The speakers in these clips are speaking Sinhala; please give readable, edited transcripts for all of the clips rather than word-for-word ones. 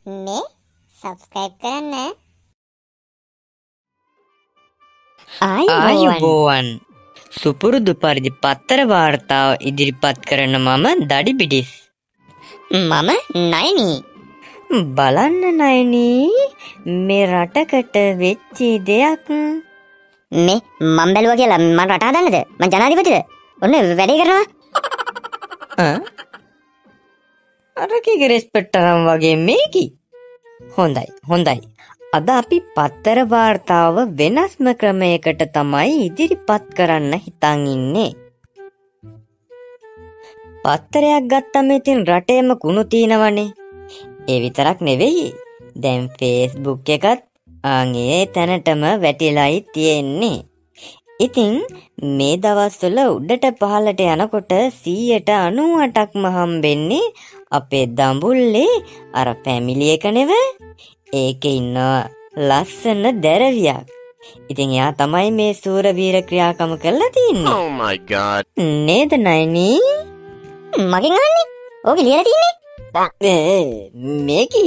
මේ සබ්ස්ක්‍රයිබ් කරන්න. ආයුබෝවන්. සුපුරුදු පරිදි පත්තර වාර්තාව ඉදිරිපත් කරන මම දඩි පිටිස්. මම නයනී. බලන්න නයනී, මේ රටකට වෙච්චි දෙයක්. මේ මම බැලුවා කියලා මම රට හදන්නද? මම ජනාධිපතිද? ඔන්න වැඩේ කරනවා. අර කීගේ රෙස්පෙක්ට් තරම් වගේ මේකි. හොඳයි. අද අපි පත්තර වාර්තාව වෙනස්ම ක්‍රමයකට තමයි ඉදිරිපත් කරන්න හිතන් ඉන්නේ. පත්තරයක් ගත්තම ඉතින් රටේම කුණු තිනවනේ. ඒ විතරක් නෙවෙයි. දැන් Facebook එකත් ඒ තැනටම වැටිලායි තියෙන්නේ. ඉතින් මේ දවස්වල උඩට පහළට යනකොට 98%ක්ම හම්බෙන්නේ අපේ දඹුල්ලේ අර ෆැමිලි එක නෙවෙයි. ඒකේ ඉන්නවා ලස්සන දැරවියක්. ඉතින් එයා තමයි මේ සූරවීර ක්‍රියාකම කරලා තින්නේ. Oh my god. නේද නයිනී? මගෙන් අහන්නේ? ඕක ලියලා තින්නේ? මේකි.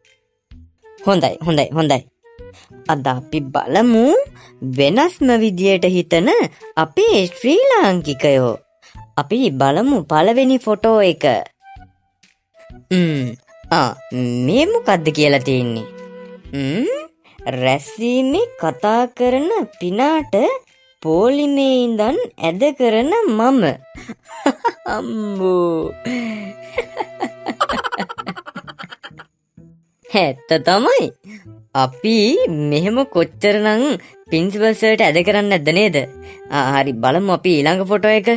හොඳයි. අද අපි බලමු වෙනස්ම විදියට හිතන අපේ ශ්‍රී ලාංකිකයෝ. අපි බලමු පළවෙනි ෆොටෝ එක. මේ මොකද්ද කියලා තියෙන්නේ? රැස්වීමේ කතා කරන පිනාට පොලිමේ ඉඳන් ඇද කරන මම. අම්මෝ. ඇත්ත තමයි. අපි මෙහෙම කොච්චරනම් ප්‍රින්සිපල් සර්ට ඇද කරන්නේ නැද්ද නේද? හරි, බලමු අපි ඊළඟ ෆොටෝ එක.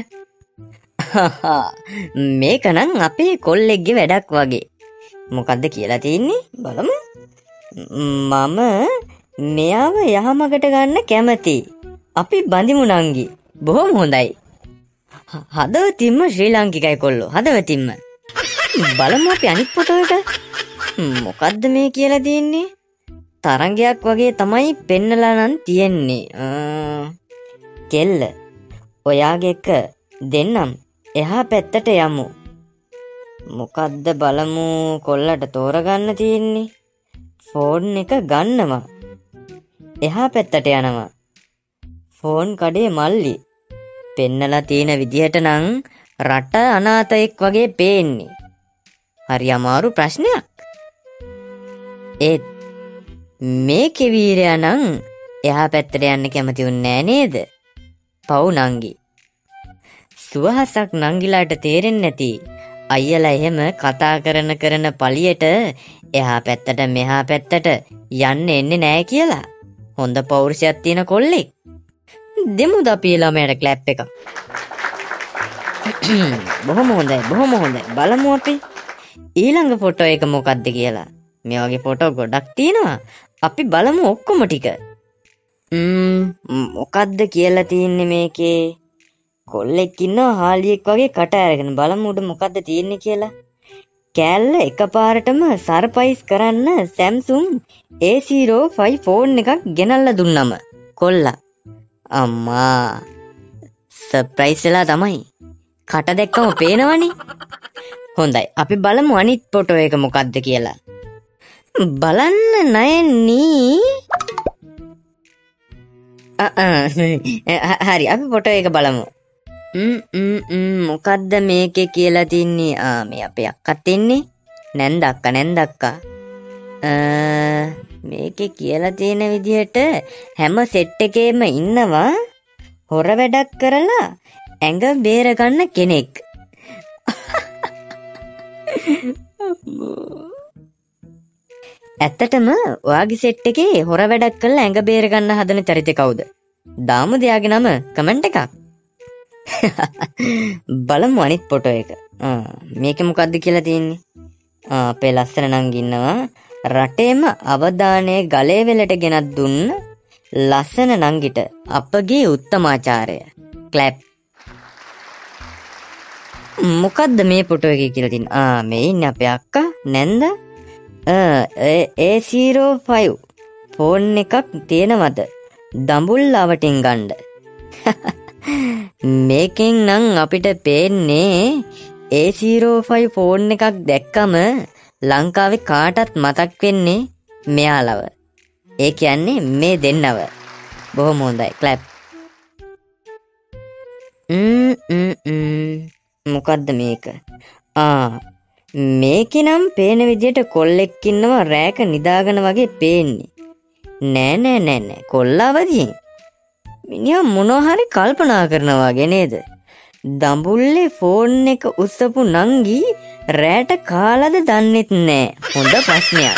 මේක නම් අපේ කොල්ලෙක්ගේ වැඩක් වගේ. මොකද්ද කියලා තියෙන්නේ? බලමු. මම මෙයාව යහමගට ගන්න කැමති. අපි බඳිමු නංගි. බොහොම හොඳයි. හදවතින්ම ශ්‍රී ලාංකිකයි කොල්ලෝ. හදවතින්ම. බලමු අපි අනිත් ෆොටෝ එක. මොකද්ද මේ කියලා තියෙන්නේ? තරංගයක් වගේ තමයි පෙන්නලා නම් තියෙන්නේ. කෙල්ල. ඔයාගේ එක දෙන්නම් එහා පැත්තට යමු. මොකද්ද බලමු කොල්ලට තෝරගන්න තියෙන්නේ? ෆෝන් එක ගන්නවා. එහා පැත්තට යනවා. ෆෝන් කඩේ මල්ලි. පෙන්නලා තියෙන විදිහට නම් රට අනාථයෙක් වගේ පේන්නේ. හරි අමාරු ප්‍රශ්නයක්. ඒත් මේ කෙවීරයා නම් එහා පැත්තට යන්න කැමති උන්නේ නේද? පව් නංගි. සුවහසක් නංගිලාට තේරෙන්නේ නැති අයියලා එහෙම කතා කරන පළියට එහා පැත්තට මෙහා පැත්තට යන්න එන්නේ නැහැ කියලා. හොඳ පෞරුෂයක් තියෙන කොල්ලෙක්. දෙමුද අපි ළමයට ක්ලැප් එකක්. බොහොම හොඳයි. බලමු අපි ඊළඟ ෆොටෝ එක මොකක්ද කියලා. මේ වගේ ෆොටෝ ගොඩක් තියෙනවා. අපි බලමු ඔක්කොම ටික. මොකද්ද කියලා තියෙන්නේ මේකේ? කොල්ලෙක් ඉන්නවා හාලියෙක් වගේ කට අරගෙන. බලමු උඩ මොකද්ද තියෙන්නේ කියලා. කෑල්ල එකපාරටම සර්ප්‍රයිස් කරන්න Samsung A05 ෆෝන් එකක් ගෙනල්ලා දුන්නම කොල්ලා. අම්මා සර්ප්‍රයිස් වෙලා තමයි. කට දැක්කම පේනවනේ. හොඳයි, අපි බලමු අනිත් ෆොටෝ එක මොකද්ද කියලා. බලන්න නයනී. හරි, අපි ෆොටෝ එක බලමු. මොකද්ද මේකේ කියලා තින්නේ? මේ අපේ අක්කත් ඉන්නේ. නැන්දක්කා. මේකේ කියලා තියෙන විදිහට හැම සෙට් එකේම ඉන්නවා හොර වැඩක් කරලා ඇඟ බේර ගන්න කෙනෙක්. ඇත්තටම ඔයාගේ සෙට් එකේ හොර වැඩක් කරලා ඇඟ බේර ගන්න හදන චරිතය කවුද? දාමු දෙයාගේ නම කමෙන්ට් එකක්. බලමු අනිත් ෆොටෝ එක. මේකේ මොකද්ද කියලා තියෙන්නේ? අපේ ලස්සන නංගි ඉන්නවා. රටේම අවධානය ගලේ වෙලට ගෙනත් දුන්න ලස්සන නංගිට අපගේ උත්තමාචාරය. ක්ලැප්. මොකද්ද මේ ෆොටෝ එකේ කියලා තියෙන්නේ? මේ ඉන්නේ අපේ අක්කා නැන්ද. A05 ෆෝන් එකක් තියෙනවද? දඹුල්ලාවටින් ගන්න. මේකෙන් නම් අපිට පේන්නේ A05 ෆෝන් එකක් දැක්කම ලංකාවේ කාටත් මතක් වෙන්නේ මෙයාලව. ඒ කියන්නේ මේ දෙන්නව. බොහොම හොඳයි. ක්ලැප්. මොකද්ද මේක? මේකේ නම් පේන විදියට කොල්ලෙක් ඉන්නවා රෑක නිදාගෙන වගේ පේන්නේ. නෑ. කොල්ලවදියෙන්. මිනිහා මොනවා හරි කල්පනා කරනවා වගේ නේද? දඹුල්ලේ ෆෝන් එක උස්සපු නංගි රෑට කාලාද දන්නෙත් නෑ. හොඳ ප්‍රශ්නයක්.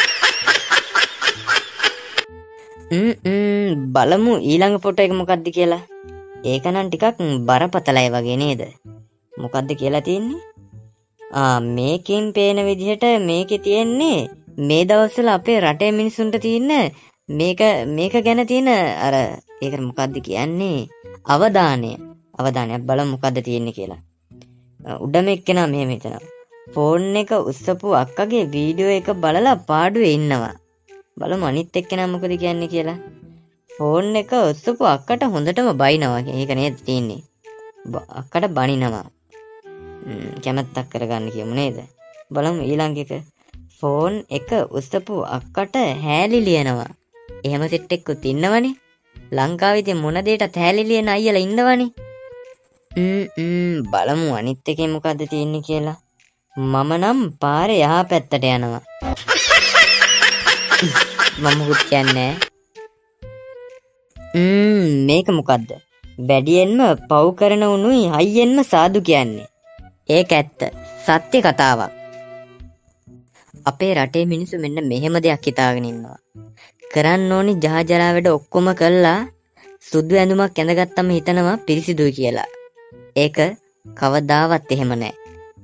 බලමු ඊළඟ ෆොටෝ එක මොකද්ද කියලා. ඒක නම් ටිකක් බරපතලයි වගේ නේද? මොකද්ද කියලා තියෙන්නේ? මේකෙන් පේන විදිහට මේකේ තියෙන්නේ මේ දවස්වල අපේ රටේ මිනිසුන්ට තියෙන මේක ගැන තියෙන අර ඒකට මොකද්ද කියන්නේ? අවධානයක් බලමු මොකද්ද තියෙන්නේ කියලා. උඩම එක්කෙනා මෙහෙම හිතනවා. ෆෝන් එක උස්සපු අක්කගේ වීඩියෝ එක බලලා පාඩුවේ ඉන්නවා. බලමු අනිත් එක්කෙනා මොකද කියන්නේ කියලා. ෆෝන් එක උස්සපු අක්කට හොඳටම බයිනවා. ඒක නේද තියෙන්නේ. අක්කට බනිනවා. කැමැත්තක් කරගන්න කියමු නේද? බලමු ඊළඟ එක. ෆෝන් එක උස්සපු අක්කට හැලි ලියනවා. එහෙම සෙට් එකකුත් ඉන්නවනේ. ලංකාවේ ඉතින් මොන දෙයකට හැලි ලියන අයියලා ඉන්නවනේ. බලමු අනිත් එකේ මොකද්ද තියෙන්නේ කියලා. මම නම් පාරේ යහ පැත්තට යනවා. මම මොකුත් කියන්නේ මේක මොකද්ද? වැඩියෙන්ම පව් කරන උනුයි හයියෙන්ම සාදු කියන්නේ. ඒක ඇත්ත. සත්‍ය කතාවක්. අපේ රටේ මිනිස්සු මෙන්න මෙහෙම දෙයක් හිතාගෙන ඉන්නවා. කරන්න ඕනි ජහජරා වැඩ ඔක්කොම කළා සුදු ඇඳුමක් ඇඳගත්තම හිතනවා පිරිසිදුයි කියලා. ඒක කවදාවත් එහෙම නැහැ.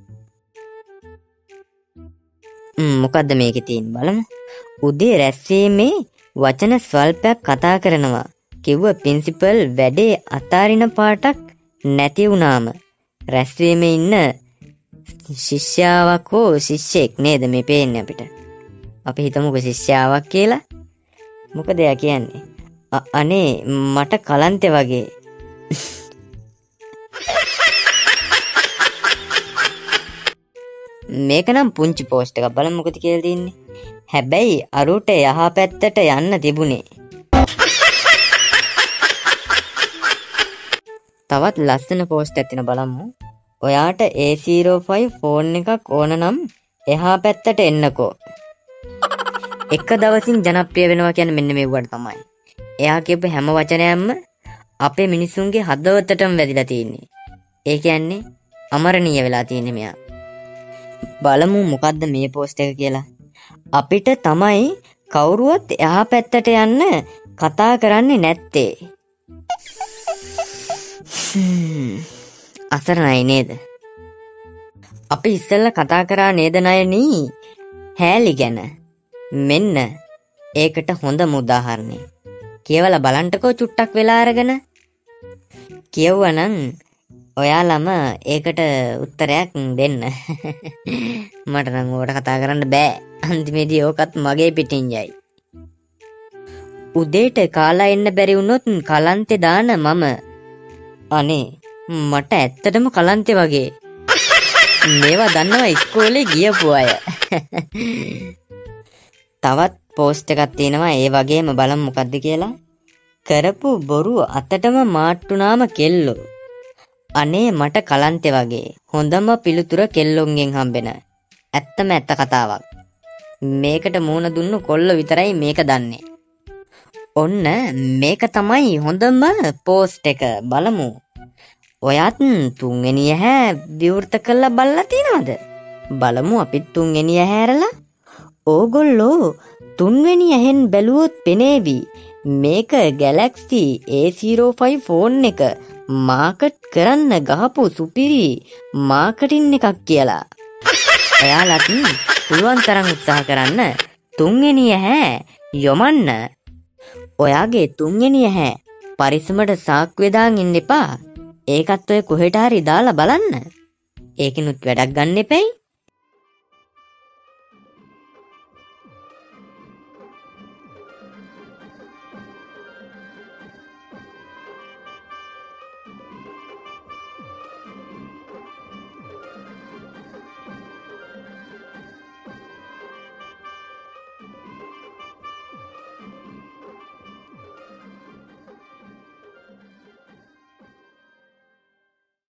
මොකද්ද මේකේ තියෙන්නේ බලමු. උදේ රැස්වීමේ වචන ස්වල්පයක් කතා කරනවා. කිව්ව ප්‍රින්සිපල් වැඩේ අතාරින පාටක් නැති වුණාම රැස්වීමේ ඉන්න ශිෂ්‍යාවක් හෝ ශිෂ්‍යෙක් නේද මේ පේන්නේ අපිට. අපි හිතමුකෝ ශිෂ්‍යාවක් කියලා. මොකද එයා කියන්නේ? අනේ මට කලන්තේ වගේ. මේක නම් පුංචි පෝස්ට් එකක්. බලමු මොකද කියලා තියෙන්නේ. හැබැයි අරුට යහපැත්තට යන්න තිබුණේ. තවත් ලස්සන පෝස්ට් එකක් තියෙනවා බලමු. ඔයාට A05 ෆෝන් එකක් ඕන නම් එහා පැත්තට එන්නකෝ. එක දවසින් ජනප්‍රිය වෙනවා කියන්නේ මෙන්න මේවට තමයි. එයා කියපු හැම වචනයක්ම අපේ මිනිසුන්ගේ හදවතටම වැදිලා තියෙන්නේ. ඒ කියන්නේ අමරණීය වෙලා තියෙන්නේ මෙයා. බලමු මොකද්ද මේ පෝස්ට් එක කියලා. අපිට තමයි කවුරුවත් එහා පැත්තට යන්න කතා කරන්නේ නැත්තේ. අසරණයි නේද? අපි ඉස්සෙල්ලා කතා කරා නේද නයනී හැලි ගැන. මෙන්න ඒකට හොඳම උදාහරණය. කියවලා බලන්නකෝ චුට්ටක් වෙලා අරගෙන. කියවුවනම් ඔයාලම ඒකට උත්තරයක් දෙන්න. මට නම් ඕකට කතා කරන්න බෑ. අන්තිමේදී ඕකත් මගේ පිටින් යයි. උදේට කාලා එන්න බැරි වුණොත් කලන්තේ දාන මම. අනේ මට ඇත්තටම කලන්තේ වගේ. මේවා දන්නවා ඉස්කෝලේ ගියපු අය. තවත් පෝස්ට් එකක් තියෙනවා ඒ වගේම බලමු මොකද්ද කියලා. කරපු බොරු අතටම මාට්ටුනාම කෙල්ලෝ. අනේ මට කලන්තේ වගේ. හොඳම පිළිතුර කෙල්ලොන්ගෙන් හම්බෙන. ඇත්තම ඇත්ත කතාවක්. මේකට මූණ දුන්නු කොල්ල විතරයි මේක දන්නේ. ඔන්න මේක තමයි හොඳම පෝස්ට් එක. බලමු. ඔයත් තුන්වෙනි ඇහැ විවෘත කරලා බලලා තියනවද? බලමු අපිත් තුන්වෙනි ඇහැ ඇරලා. ඕගොල්ලෝ තුන්වෙනි ඇහෙන් බැලුවොත් පෙනේවි මේක Galaxy A05 ෆෝන් එක මාකට් කරන්න ගහපු සුපිරි මාකටින් එකක් කියලා. එයාලත් පුළුවන් තරම් උත්සාහ කරන්න තුන්වෙනි ඇහැ යොමන්න. ඔයාගේ තුන්වෙනි ඇහැ පරිස්සමට සාක්කුවේ දාන් ඉන්න එපා. ඒකත් ඔය කොහෙට හරි දාලා බලන්න. ඒකිනුත් වැඩක් ගන්න එපැයි.